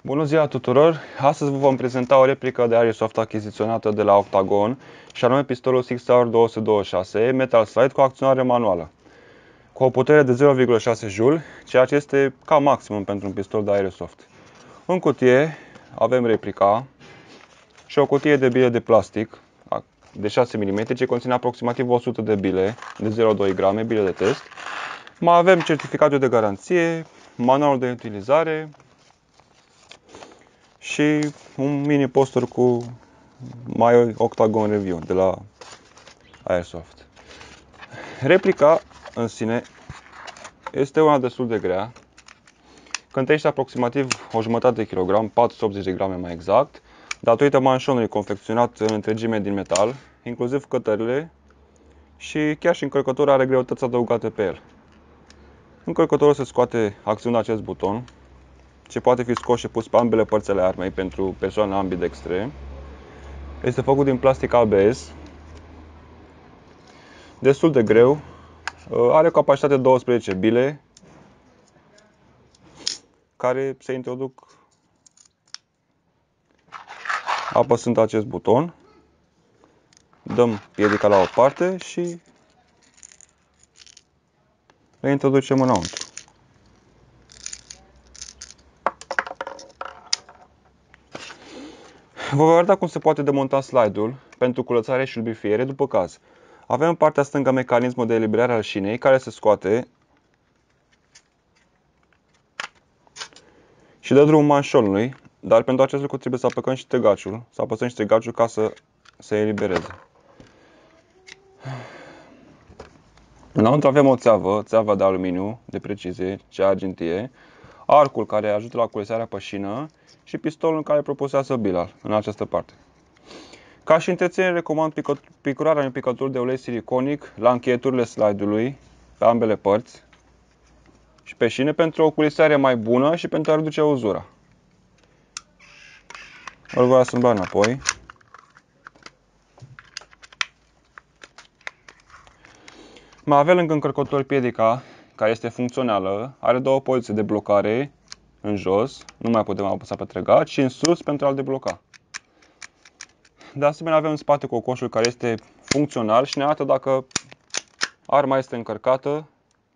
Bună ziua tuturor! Astăzi vă vom prezenta o replică de Airsoft achiziționată de la Octagon, și anume pistolul Sig Sauer 226 Metal Slide cu acționare manuală, cu o putere de 0,6 Joule, ceea ce este cam maximum pentru un pistol de Airsoft. În cutie avem replica și o cutie de bile de plastic de 6 mm, ce conține aproximativ 100 de bile de 0,2 grame, bile de test. Mai avem certificatul de garanție, manualul de utilizare și un mini poster cu My Octagon Review de la Airsoft. Replica în sine este una destul de grea, cântărește aproximativ o jumătate de kilogram, 480 de grame mai exact, datorită manșonului confecționat în întregime din metal, inclusiv cătările, și chiar și încărcătorul are greutăți adăugate pe el. Încărcătorul se scoate acționând acest buton, ce poate fi scos și pus pe ambele părți ale armei pentru persoane ambidextre. Este făcut din plastic ABS, destul de greu, are capacitate 12 bile, care se introduc apăsând acest buton. Dăm piedica la o parte și le introducem înăuntru. Vă voi arăta cum se poate demonta slide-ul pentru curățare și lubrifiere după caz. Avem în partea stângă mecanismul de eliberare al șinei, care se scoate și dă drumul manșonului, dar pentru acest lucru trebuie să apăsăm și stegaciul ca să se elibereze. Înăuntru avem o țeavă de aluminiu de precizie, cea argintie, arcul care ajută la curățarea pe șină și pistolul care propulsează bila în această parte. Ca și întreținere, recomand picurarea unui picătur de ulei siliconic la încheieturile slide-ului pe ambele părți și pe șine pentru o curățare mai bună și pentru a reduce uzura. Îl voi asambla înapoi. Mai avem lângă încărcător piedica, care este funcțională, are două poziții de blocare în jos, nu mai putem apăsa pe trăgaci, și în sus pentru a-l debloca. De asemenea avem în spate cocoșul care este funcțional și ne arată dacă arma este încărcată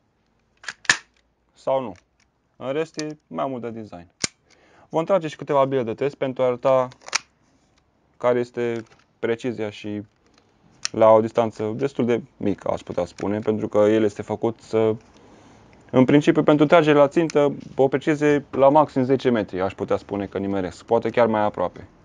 sau nu. În rest e mai mult de design. Vom trage și câteva bile de test pentru a arăta care este precizia și la o distanță destul de mică, aș putea spune, pentru că el este făcut în principiu pentru tragere la țintă, o precizie la maxim 10 metri, aș putea spune că nimeresc, poate chiar mai aproape.